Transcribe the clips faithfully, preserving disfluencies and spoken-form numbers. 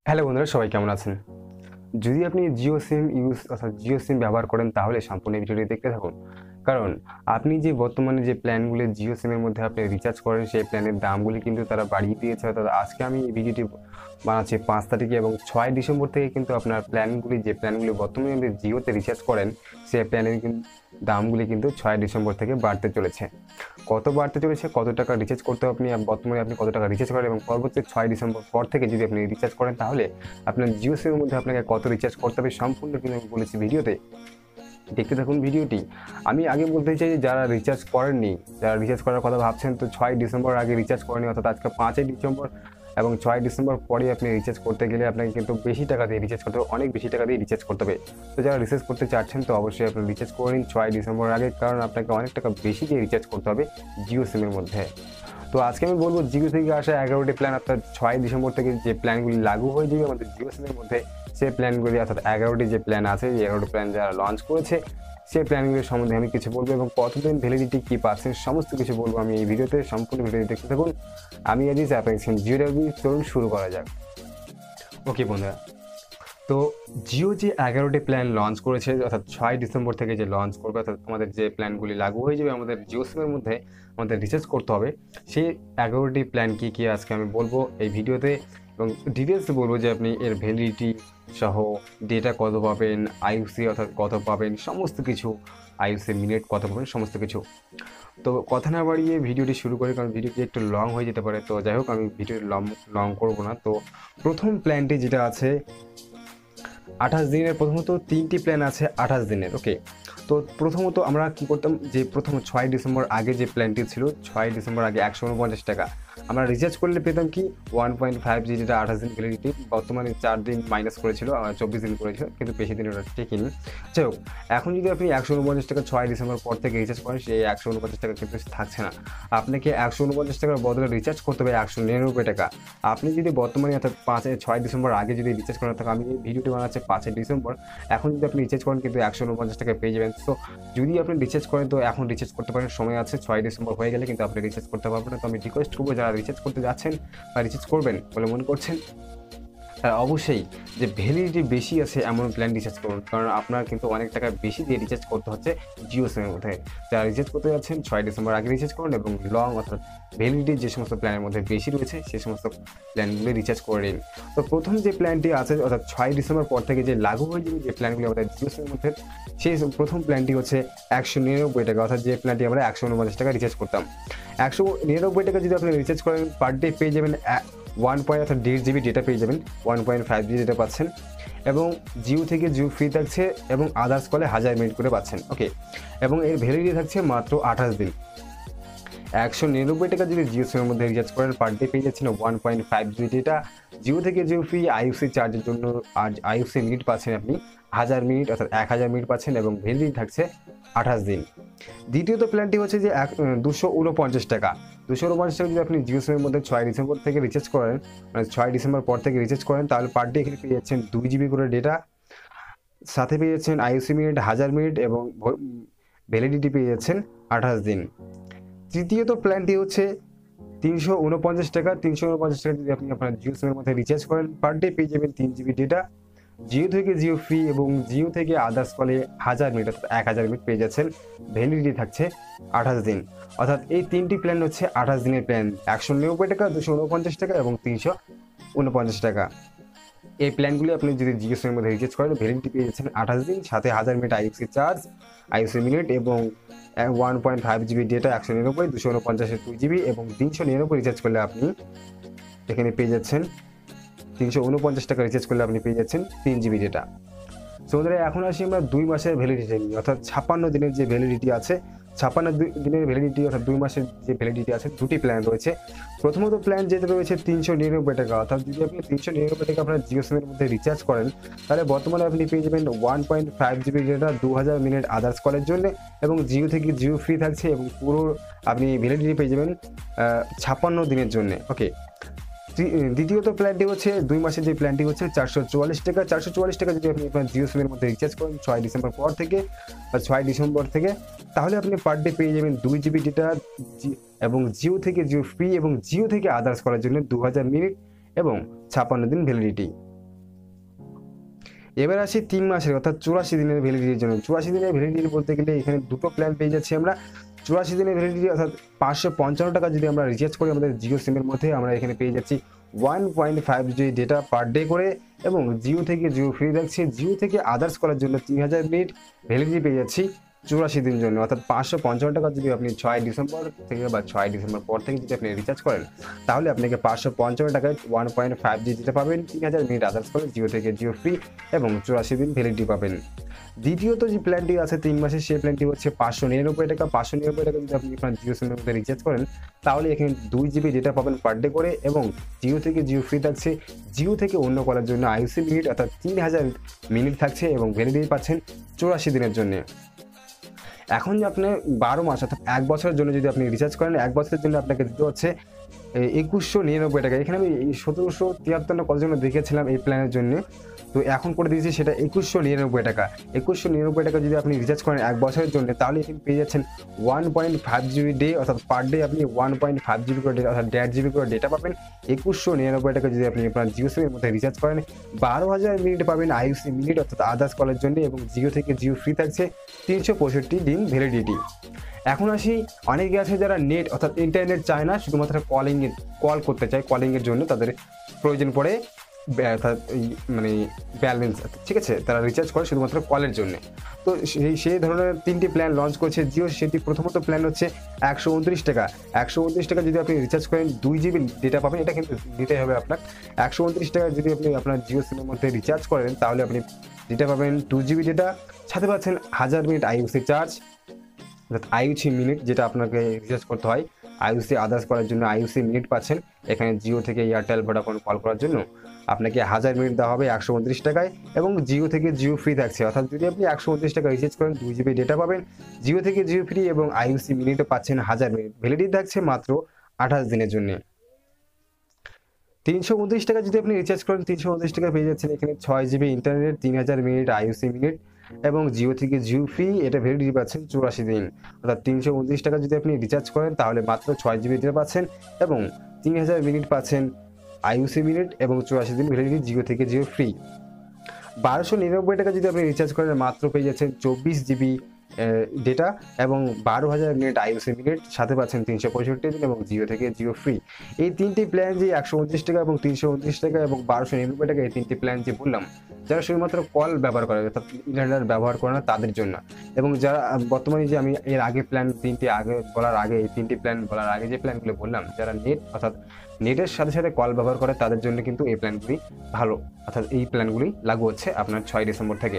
Hello বন্ধুরা, সবাই কেমন আছেন? যদি আপনি জিও সিম ইউজ অর্থাৎ জিও সিম ব্যবহার করেন তাহলে সম্পূর্ণ ভিডিওটি দেখতে থাকুন। কারণ আপনি যে বর্তমানে যে প্ল্যানগুলি জিও সিমের মধ্যে আপনি রিচার্জ করেন সেই প্ল্যানের দামগুলি কিন্তু তারা বাড়িয়ে দিয়েছে। অর্থাৎ আজকে আমি এই ভিডিওটি বানাচ্ছি পাঁচ তারিখে এবং ছয় ডিসেম্বর থেকে কিন্তু আপনার প্ল্যানগুলি যে প্ল্যানগুলি বর্তমানে আপনি জিওতে রিচার্জ করেন সেই প্ল্যানের কিন্তু দামগুলি কিন্তু ছয় ডিসেম্বর থেকে বাড়তে চলেছে। কত বাড়তে চলেছে, কত টাকা রিচার্জ করতে হবে, আপনি বর্তমানে আপনি কত টাকা রিচার্জ করেন এবং পরবর্তী ছয় ডিসেম্বর পর থেকে যদি আপনি রিচার্জ করেন তাহলে আপনার জিও সিমের মধ্যে আপনাকে কত রিচার্জ করতে হবে সম্পূর্ণ কিন্তু আমি বলেছি ভিডিওতে। দেখতে থাকুন ভিডিওটি। আমি আগে বলতে চাই যে যারা রিচার্জ করেননি, যারা রিচার্জ করার কথা ভাবছেন, তো ছয় ডিসেম্বর আগে রিচার্জ করেনি, অর্থাৎ আজকে পাঁচই ডিসেম্বর এবং ছয় ডিসেম্বর পরে আপনি রিচার্জ করতে গেলে আপনাকে কিন্তু বেশি টাকা দিয়ে রিচার্জ করতে হবে, অনেক বেশি টাকা দিয়ে রিচার্জ করতে হবে। তো যারা রিচার্জ করতে চাচ্ছেন তো অবশ্যই আপনি রিচার্জ করে নিন ছয় ডিসেম্বর আগে, কারণ আপনাকে অনেক টাকা বেশি দিয়ে রিচার্জ করতে হবে জিও সিমের মধ্যে। তো আজকে আমি বলবো জিও থেকে আসা এগারোটি প্ল্যান, অর্থাৎ ছয় ডিসেম্বর থেকে যে প্ল্যানগুলি লাগু হয়ে যাবে আমাদের জিও সিমের মধ্যে সেই প্ল্যানগুলি, অর্থাৎ এগারোটি যে প্ল্যান আছে এই এগারোটি প্ল্যান যারা লঞ্চ করেছে সেই প্ল্যানগুলির সম্বন্ধে আমি কিছু বলবো এবং কতদিন ভ্যালিডিটি কী পাচ্ছেন সমস্ত কিছু বলবো আমি এই ভিডিওতে। সম্পূর্ণ ভিডিওটি দেখতে থাকুন। আমি আজিজ, আপনাকে জিও ডাব্লিউ। চলুন শুরু করা যাক। ওকে বন্ধুরা, তো জিও যে এগারোটি প্ল্যান লঞ্চ করেছে অর্থাৎ ছয় ডিসেম্বর থেকে যে লঞ্চ করবে, অর্থাৎ আমাদের যে প্ল্যানগুলি লাগু হয়ে যাবে আমাদের জিও সিমের মধ্যে আমাদের রিচার্জ করতে হবে, সেই এগারোটি প্ল্যান কী কী আজকে আমি বলবো এই ভিডিওতে এবং ডিটেলসে বলবো যে আপনি এর ভ্যালিডিটি সহ ডেটা কত পাবেন, আইইউসি অর্থাৎ কত পাবেন, সমস্ত কিছু, আইইউসি মিনিট কত পাবেন, সমস্ত কিছু। তো কথা না বাড়িয়ে ভিডিওটি শুরু করি, কারণ ভিডিওটি একটু লং হয়ে যেতে পারে। তো যাই হোক, আমি ভিডিওটি লং লং করবো না। তো প্রথম প্ল্যানটি যেটা আছে আঠাশ দিনের, প্রথমত তিনটি প্ল্যান আছে আঠাশ দিনের। ওকে, তো প্রথমত আমরা কী করতাম যে প্রথম ছয় ডিসেম্বর আগে যে প্ল্যানটি ছিল, ছয় ডিসেম্বর আগে একশো উনপঞ্চাশ টাকা আমরা রিচার্জ করলে পেতাম কি ওয়ান পয়েন্ট ফাইভ জি, যেটা আঠাশ দিন ভ্যালিডিটি, বর্তমানে চার দিন মাইনাস করেছিল, চব্বিশ দিন করেছিল, কিন্তু বেশি দিন ওটা ঠিকই নেই। যাই হোক, এখন যদি আপনি একশো উনপঞ্চাশ টাকা ছয় ডিসেম্বর পর থেকে রিচার্জ করেন সেই একশো উনপঞ্চাশ টাকা কিন্তু থাকছে না, আপনাকে একশো উনপঞ্চাশ টাকার বদলে রিচার্জ করতে হবে একশো নিরানব্বই টাকা। আপনি যদি বর্তমানে অর্থাৎ পাঁচে ছয় ডিসেম্বর আগে যদি রিচার্জ করেন থাকেন, আমি এই ভিডিওটি বানাচ্ছি পাঁচই ডিসেম্বর, এখন যদি আপনি রিচার্জ করেন কিন্তু একশো উনপঞ্চাশ টাকা পেয়ে যাবেন। তো যদি আপনি রিচার্জ করেন তো এখন রিচার্জ করতে পারেন, সময় আছে, ছয় ডিসেম্বর হয়ে গেলে কিন্তু আপনি রিচার্জ করতে পারবেন না। তো আমি রিকোয়েস্ট করবো যারা রিচার্জ করতে যাচ্ছেন বা রিচার্জ করবেন বলে মনে করছেন তারা অবশ্যই যে ভ্যালিডিটি বেশি আছে এমন প্ল্যান রিচার্জ করুন, কারণ আপনার কিন্তু অনেক টাকা বেশি দিয়ে রিচার্জ করতে হচ্ছে জিও সিমের মধ্যে। যারা রিচার্জ করতে যাচ্ছেন ছয় ডিসেম্বর আগে রিচার্জ করুন এবং লং অর্থাৎ ভ্যালিডিটি যে সমস্ত প্ল্যানের মধ্যে বেশি রয়েছে সেই সমস্ত প্ল্যানগুলি রিচার্জ করে নিন। তো প্রথম যে প্ল্যানটি আছে অর্থাৎ ছয় ডিসেম্বর পর থেকে যে লাগু হয়ে যাবে যে প্ল্যানগুলি আমাদের জিও সিমের মধ্যে, সেই প্রথম প্ল্যানটি হচ্ছে একশো নিরানব্বই টাকা, অর্থাৎ যে প্ল্যানটি আমরা একশো উনপঞ্চাশ টাকা রিচার্জ করতাম। একশো নিরানব্বই টাকা যদি আপনি রিচার্জ করেন পার ডে পেয়ে যাবেন ওয়ান পয়েন্ট অর্থাৎ দেড় জিবি ডেটা পেয়ে যাবেন, one point five G data পাচ্ছেন এবং জিও থেকে জিও ফ্রি থাকছে এবং আদার্স কলে হাজার মিনিট করে পাচ্ছেন। ওকে, এবং এর ভ্যালিডিটি থাকছে মাত্র আঠাশ দিন। একশো নিরানব্বই টাকা যদি জিও সিমের মধ্যে রিচার্জ করেন পার ডে পেয়ে যাচ্ছেন one point five GB data, Jio থেকে জিও ফ্রি, আইইউসি চার্জের জন্য আর আইইউসি মিনিট পাচ্ছেন আপনি হাজার মিনিট অর্থাৎ এক হাজার মিনিট পাচ্ছেন এবং ভ্যালিডিটি থাকছে আঠাশ দিন। দ্বিতীয়ত প্ল্যানটি হচ্ছে যে এক দুশো উনপঞ্চাশ টাকা, দুশো উনপঞ্চাশ টাকা যদি আপনি জিও সিমের মধ্যে ছয় ডিসেম্বর থেকে রিচার্জ করেন, মানে ছয় ডিসেম্বর পর থেকে রিচার্জ করেন, তাহলে পার ডে এখানে পেয়ে যাচ্ছেন দুই জিবি করে ডেটা, সাথে পেয়ে যাচ্ছেন আইইউসি মিনিট হাজার মিনিট এবং ভ্যালিডিটি পেয়ে যাচ্ছেন আঠাশ দিন। তৃতীয়ত প্ল্যানটি হচ্ছে তিনশো উনপঞ্চাশ টাকা, তিনশো উনপঞ্চাশ টাকা যদি আপনি আপনার জিও সিমের মধ্যে রিচার্জ করেন পার ডে পেয়ে যাবেন তিন জিবি ডেটা, জিও থেকে জিও ফ্রি এবং জিও থেকে আদার্স কলে হাজার মিনিট অর্থাৎ এক হাজার মিনিট পেয়ে যাচ্ছেন, ভ্যালিডিটি থাকছে আঠাশ দিন। অর্থাৎ এই তিনটি প্ল্যান হচ্ছে আঠাশ দিনের প্ল্যান, একশো নিরানব্বই টাকা, দুশো উনপঞ্চাশ টাকা এবং তিনশো উনপঞ্চাশ টাকা। এই প্ল্যানগুলি আপনি যদি জিও সিমের মধ্যে রিচার্জ করেন ভ্যালিডিটি পেয়ে যাচ্ছেন আঠাশ দিন, সাথে হাজার minute IUC charge, IUC minute এবং one point five GB data একশো নিরানব্বই, দুশো উনপঞ্চাশের দুই জিবি এবং তিনশো নিরানব্বই রিচার্জ করলে আপনি এখানে পেয়ে যাচ্ছেন তিনশো উনপঞ্চাশ টাকা রিচার্জ করলে আপনি পেয়ে যাচ্ছেন তিন জিবি ডেটা। সো বন্ধুরা, এখন আসি আমরা দুই মাসের ভ্যালিডিটি নিয়ে, অর্থাৎ ছাপ্পান্ন দিনের যে ভ্যালিডিটি আছে, ছাপ্পান্ন দিনের ভ্যালিডিটি অর্থাৎ দুই মাসের যে ভ্যালিডিটি আছে, দুটি প্ল্যান রয়েছে। প্রথমত প্ল্যান যেটা রয়েছে তিনশো নিরানব্বই টাকা, অর্থাৎ যদি আপনি তিনশো নিরানব্বই টাকা আপনার জিও সিমের মধ্যে রিচার্জ করেন তাহলে বর্তমানে আপনি পেয়ে যাবেন one point five GB data, দু হাজার মিনিট আদার্স কলের জন্য এবং জিও থেকে জিও ফ্রি থাকছে এবং পুরো আপনি ভ্যালিডিটি পেয়ে যাবেন ছাপ্পান্ন দিনের জন্য। ওকে, দ্বিতীয়ত প্ল্যানটি হচ্ছে দুই মাসের যে প্ল্যানটি হচ্ছে চারশো চুয়াল্লিশ টাকা, চারশো চুয়াল্লিশ টাকা যদি আপনি আপনার জিও সিমের মধ্যে রিচার্জ করেন ছয় ডিসেম্বর পর থেকে বা ছয় ডিসেম্বর থেকে, তাহলে আপনি পার ডে পেয়ে যাবেন দুই জিবি ডেটা এবং জিও থেকে জিও ফ্রি এবং জিও থেকে আদার্স করার জন্য দু হাজার মিনিট এবং ছাপ্পান্ন দিন ভ্যালিডিটি। এবার আসি তিন মাসের অর্থাৎ চুরাশি দিনের ভ্যালিডিটির জন্য। চুরাশি দিনের ভ্যালিডিটি বলতে গেলে এখানে দুটো প্ল্যান পেয়ে যাচ্ছি আমরা। চুরাশি দিনের ভ্যালিডিটি অর্থাৎ পাঁচশো পঞ্চান্ন টাকা যদি আমরা রিচার্জ করি আমাদের জিও সিমের মধ্যে, আমরা এখানে পেয়ে যাচ্ছি one point five G data per day করে, এবং জিও থেকে জিও ফ্রি থাকছে। জিও থেকে আদার্স করার জন্য তিন হাজার মিনিট ভ্যালিডিটি পেয়ে যাচ্ছি চুরাশি দিন জন্য, অর্থাৎ পাঁচশো পঞ্চান্ন টাকা যদি আপনি ছয় ডিসেম্বর থেকে বা ছয় ডিসেম্বর পর থেকে যদি আপনি রিচার্জ করেন, তাহলে আপনাকে পাঁচশো পঞ্চান্ন টাকায় ওয়ান পয়েন্ট ফাইভ জি দিতে পাবেন, তিন হাজার মিনিট আদার্স করে জিও থেকে জিও ফ্রি এবং চুরাশি দিন ভ্যালিডিটি পাবেন। দ্বিতীয়ত যে প্ল্যানটি আছে তিন মাসের, সেই প্ল্যানটি হচ্ছে পাঁচশো নিরানব্বই টাকা। পাঁচশো নিরানব্বই টাকা যদি আপনি আপনার জিও সিমের মধ্যে রিচার্জ করেন, তাহলে এখানে দুই জিবি ডেটা পাবেন পার ডে করে, এবং জিও থেকে জিও ফ্রি থাকছে। জিও থেকে অন্য করার জন্য আইউসি মিনিট অর্থাৎ তিন হাজার মিনিট থাকছে এবং ভ্যালিডিটি পাচ্ছেন চুরাশি দিনের জন্য। এখন যে আপনি বারো মাস অর্থাৎ এক বছরের জন্য যদি আপনি রিচার্জ করেন, এক বছরের জন্য আপনাকে দিতে হচ্ছে একুশশো নিরানব্বই টাকা। এখানে আমি সতেরোশো তিয়াত্তর না কত জন্য দেখেছিলাম এই প্ল্যানের জন্য, তো এখন করে দিয়েছি সেটা একুশশো নিরানব্বই টাকা। একুশশো নিরানব্বই টাকা যদি আপনি রিচার্জ করেন এক বছরের জন্য, তাহলে এখানে পেয়ে যাচ্ছেন one point five GB day, অর্থাৎ পার ডে আপনি ওয়ান পয়েন্ট ফাইভ জিবি করে ডেটা অর্থাৎ দেড় জিবি করে ডেটা পাবেন। একুশশো নিরানব্বই টাকা যদি আপনি আপনার জিও সিমের মধ্যে রিচার্জ করেন, বারো হাজার মিনিট পাবেন আইউসি মিনিট অর্থাৎ আদার্স কলের জন্য, এবং জিও থেকে জিও ফ্রি থাকছে তিনশো পঁয়ষট্টি দিন ভ্যালিডিটি। এখন আসি অনেকে আছে যারা নেট অর্থাৎ ইন্টারনেট চায় না, শুধুমাত্র কলিং কল করতে চায়, কলিংয়ের জন্য তাদের প্রয়োজন পড়ে অর্থাৎ মানে ব্যালেন্স, ঠিক আছে, তারা রিচার্জ করে শুধুমাত্র কলের জন্য। তো সেই সেই ধরনের তিনটি প্ল্যান লঞ্চ করছে জিও। সেটি প্রথমত প্ল্যান হচ্ছে একশো উনত্রিশ টাকা। একশো উনত্রিশ টাকা যদি আপনি রিচার্জ করেন দুই জিবি ডেটা পাবেন, এটা কিন্তু দিতে হবে আপনার। একশো উনত্রিশ টাকা যদি আপনি আপনার জিও সিমের মধ্যে রিচার্জ করেন, তাহলে আপনি ডেটা পাবেন টু জিবি ডেটা, সাথে পাচ্ছেন হাজার মিনিট আইউসি চার্জ অর্থাৎ আইউসি মিনিট, যেটা আপনাকে রিচার্জ করতে হয়। আইউসি আদার্স করার জন্য আইউসি মিনিট পাচ্ছেন। এখানে জিও থেকে এয়ারটেল ভোডাফোন কল করার জন্য আপনাকে হাজার মিনিট দেওয়া হবে একশো উনত্রিশ টাকায়, এবং জিও থেকে জিও ফ্রি থাকছে। অর্থাৎ যদি আপনি একশো উনত্রিশ টাকা রিচার্জ করেন দুই জিবি ডেটা পাবেন, জিও থেকে জিও ফ্রি এবং আইউসি মিনিটও পাচ্ছেন হাজার মিনিট, ভ্যালিডিটি থাকছে মাত্র আঠাশ দিনের জন্য। তিনশো উনত্রিশ টাকা যদি আপনি রিচার্জ করেন, তিনশো উনত্রিশ টাকা পেয়ে যাচ্ছেন এখানে ছয় জিবি ইন্টারনেট, তিন হাজার মিনিট আইউসি মিনিট এবং জিও থেকে জিও ফ্রি, এটা ভ্যালিডিটি পাচ্ছেন চুরাশি দিন। অর্থাৎ তিনশো উনত্রিশ টাকা যদি আপনি রিচার্জ করেন, তাহলে মাত্র ছয় জিবি ডেটা পাচ্ছেন এবং তিন হাজার মিনিট পাচ্ছেন আইউসি মিনিট এবং চুরাশি দিন ভ্যালিডিটি জিও থেকে জিও ফ্রি। বারোশো নিরানব্বই টাকা যদি আপনি রিচার্জ করেন, মাত্র পেয়ে যাচ্ছেন চব্বিশ জিবি ডেটা এবং বারো হাজার মিনিট আইউসি মিনিট, সাথে পাচ্ছেন তিনশো পঁয়ষট্টি দিন এবং জিও থেকে জিও ফ্রি। এই তিনটি প্ল্যান যে একশো উনত্রিশ টাকা এবং তিনশো উনত্রিশ টাকা এবং বারোশো নিরানব্বই টাকা, এই তিনটি প্ল্যান যে বললাম, যারা শুধুমাত্র কল ব্যবহার করে অর্থাৎ ইন্টারনেট ব্যবহার করে না তাদের জন্য, এবং যারা বর্তমানে যে আমি এর আগে প্ল্যান তিনটি আগে বলার আগে এই তিনটি প্ল্যান বলার আগে যে প্ল্যানগুলো বললাম, যারা নেট অর্থাৎ নেটের সাথে সাথে কল ব্যবহার করে তাদের জন্য কিন্তু এই প্ল্যানগুলি ভালো, অর্থাৎ এই প্ল্যানগুলি লাগু হচ্ছে আপনার ছয় ডিসেম্বর থেকে।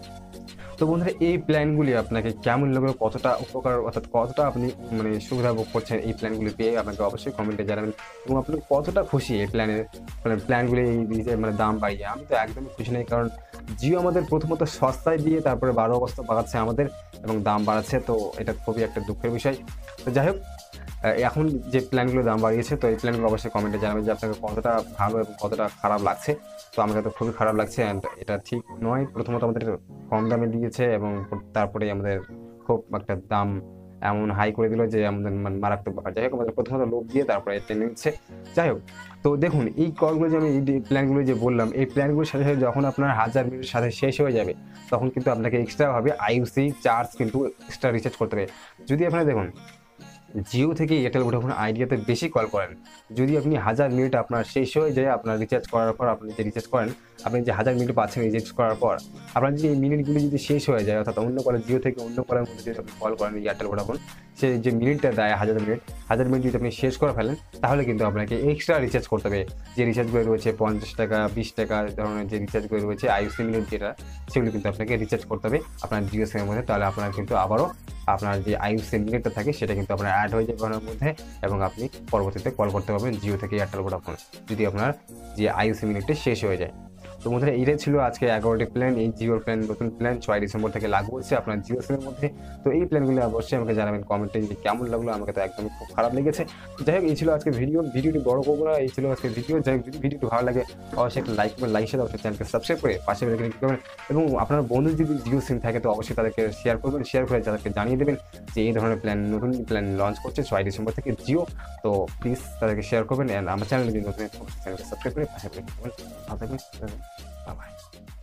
তো বন্ধুরা, এই প্ল্যানগুলি আপনাকে কেমন লাগলো, কতটা উপকার অর্থাৎ কতটা আপনি মানে সুবিধা ভোগ করছেন এই প্ল্যানগুলি পেয়ে, আপনাকে অবশ্যই কমেন্টে জানাবেন, এবং আপনি কতটা খুশি এই প্ল্যানের মানে প্ল্যানগুলি এই মানে দাম বাড়িয়ে। আমি তো একদমই খুশি নেই, কারণ জিও আমাদের প্রথমত সস্তায় দিয়ে তারপরে বারো অবস্থা বাড়াচ্ছে আমাদের এবং দাম বাড়াচ্ছে, তো এটা খুবই একটা দুঃখের বিষয়। তো যাই হোক, এখন যে প্ল্যানগুলো দাম বাড়িয়েছে, তো এই প্ল্যানগুলো অবশ্যই কমেন্টে জানাবেন যে আপনাকে কতটা ভালো এবং কতটা খারাপ লাগছে। তো আমাকে তো খুবই খারাপ লাগছে, অ্যান্ড এটা ঠিক নয়। প্রথমত আমাদের কম দামে দিয়েছে এবং তারপরে আমাদের খুব একটা দাম এমন হাই করে দিল যে আমাদের মারাত্মক ব্যাপার। যাই হোক, আমাদের প্রথমত লোক দিয়ে তারপরে টেনে নিচ্ছে। যাই হোক, তো দেখুন এই কলগুলো যে আমি এই প্ল্যানগুলো যে বললাম, এই প্ল্যানগুলোর সাথে সাথে যখন আপনার হাজার মিনিটের সাথে শেষ হয়ে যাবে, তখন কিন্তু আপনাকে এক্সট্রাভাবে আইউসি চার্জ কিন্তু এক্সট্রা রিচার্জ করতে হবে। যদি আপনারা দেখুন জিও থেকে এয়ারটেল ভোডাফোন আইডিয়াতে বেশি কল করেন, যদি আপনি হাজার মিনিট আপনার শেষ হয়ে যায়, আপনার রিচার্জ করার পর আপনি যে রিচার্জ করেন, আপনি যে হাজার মিনিট পাচ্ছেন রিচার্জ করার পর, আপনার যদি এই মিনিটগুলি যদি শেষ হয়ে যায়, অর্থাৎ অন্য কলের জিও থেকে অন্য কলের মধ্যে যদি আপনি কল করেন এয়ারটেল ভোডাফোন, সে যে মিনিটটা দেয় হাজার মিনিট হাজার মিনিট যদি আপনি শেষ করে ফেলেন, তাহলে কিন্তু আপনাকে এক্সট্রা রিচার্জ করতে হবে। যে রিচার্জগুলো রয়েছে পঞ্চাশ টাকা বিশ টাকা ধরনের যে রিচার্জগুলো রয়েছে আইউসি মিনিট যেটা, সেগুলো কিন্তু আপনাকে রিচার্জ করতে হবে আপনার জিও সিমের মধ্যে। তাহলে আপনার কিন্তু আবারও আপনার যে আইউসি মিনিটটা থাকে সেটা কিন্তু আপনার অ্যাড হয়ে যাবে ওনার মধ্যে, এবং আপনি পরবর্তীতে কল করতে পারবেন জিও থেকে এয়ারটেল ভোডাফোন যদি আপনার যে আইউসি মিনিটটা শেষ হয়ে যায়। তো বন্ধুরা, এইটাই ছিল আজকে এগারোটি প্ল্যান। এই জিওর প্ল্যান নতুন প্ল্যান ছয় ডিসেম্বর থেকে লাগু হচ্ছে আপনার জিও সিমের মধ্যে। তো এই প্ল্যানগুলো অবশ্যই আমাকে জানাবেন কমেন্টে যে কেমন লাগলো। আমাকে তো একদমই খুব খারাপ লেগেছে। যাই হোক, এই ছিল আজকে ভিডিও। ভিডিওটি বড় করবো না, এই ছিল আজকে ভিডিও। যাই হোক, যদি ভিডিওটি ভালো লাগে অবশ্যই একটা লাইক করবেন, লাইক সাথে অবশ্যই চ্যানেলকে সাবস্ক্রাইব করে পাশে বেল আইকনে ক্লিক করবেন, এবং আপনার বন্ধু যদি জিও সিম থাকে তো অবশ্যই তাদেরকে শেয়ার করবেন। শেয়ার করে তাদেরকে জানিয়ে দেবেন যে এই ধরনের প্ল্যান নতুন প্ল্যান লঞ্চ করছে ছয় ডিসেম্বর থেকে জিও। তো প্লিজ তাদেরকে শেয়ার করবেন, অ্যান্ড আমার চ্যানেল যদি নতুন চ্যানেলকে সাবস্ক্রাইব করে পাশে বেল আইকনে ক্লিক করবেন। ভালো থাকবেন, বাই বাই।